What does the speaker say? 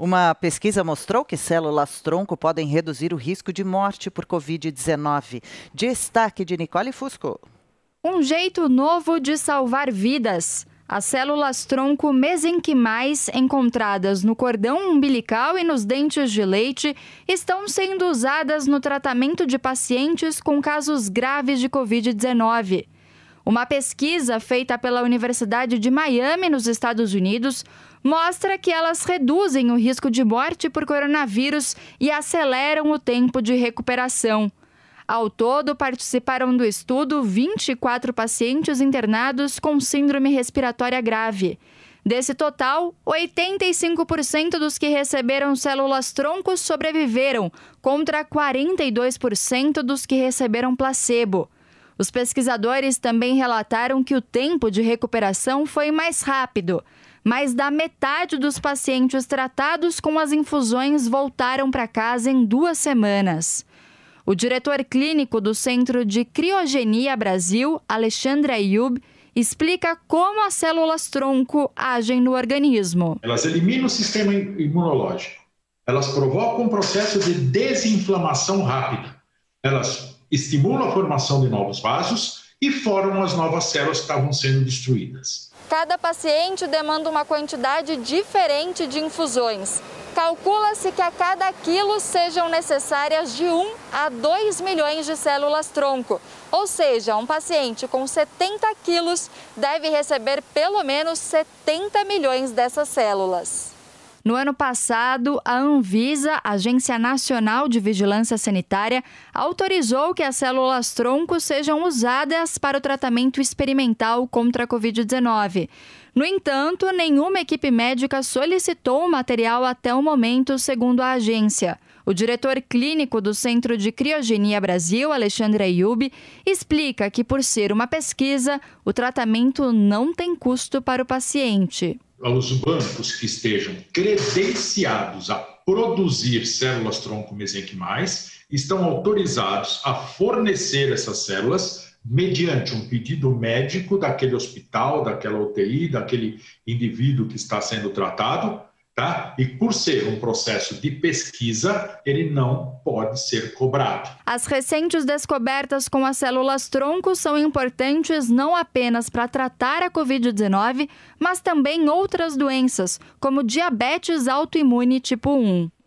Uma pesquisa mostrou que células-tronco podem reduzir o risco de morte por Covid-19. Destaque de Nicole Fusco. Um jeito novo de salvar vidas. As células-tronco mesenquimais encontradas no cordão umbilical e nos dentes de leite estão sendo usadas no tratamento de pacientes com casos graves de Covid-19. Uma pesquisa feita pela Universidade de Miami, nos Estados Unidos, mostra que elas reduzem o risco de morte por coronavírus e aceleram o tempo de recuperação. Ao todo, participaram do estudo 24 pacientes internados com síndrome respiratória grave. Desse total, 85% dos que receberam células-tronco sobreviveram, contra 42% dos que receberam placebo. Os pesquisadores também relataram que o tempo de recuperação foi mais rápido. Mais da metade dos pacientes tratados com as infusões voltaram para casa em 2 semanas. O diretor clínico do Centro de Criogenia Brasil, Alexandre Ayub, explica como as células-tronco agem no organismo. Elas eliminam o sistema imunológico. Elas provocam um processo de desinflamação rápida. Elas estimulam a formação de novos vasos e formam as novas células que estavam sendo destruídas. Cada paciente demanda uma quantidade diferente de infusões. Calcula-se que a cada quilo sejam necessárias de 1 a 2 milhões de células-tronco. Ou seja, um paciente com 70 quilos deve receber pelo menos 70 milhões dessas células. No ano passado, a Anvisa, Agência Nacional de Vigilância Sanitária, autorizou que as células-tronco sejam usadas para o tratamento experimental contra a Covid-19. No entanto, nenhuma equipe médica solicitou o material até o momento, segundo a agência. O diretor clínico do Centro de Criogenia Brasil, Alexandre Ayub, explica que, por ser uma pesquisa, o tratamento não tem custo para o paciente. Os bancos que estejam credenciados a produzir células-tronco mesenquimais estão autorizados a fornecer essas células mediante um pedido médico daquele hospital, daquela UTI, daquele indivíduo que está sendo tratado, tá? E por ser um processo de pesquisa, ele não pode ser cobrado. As recentes descobertas com as células-tronco são importantes não apenas para tratar a Covid-19, mas também outras doenças, como diabetes autoimune tipo 1.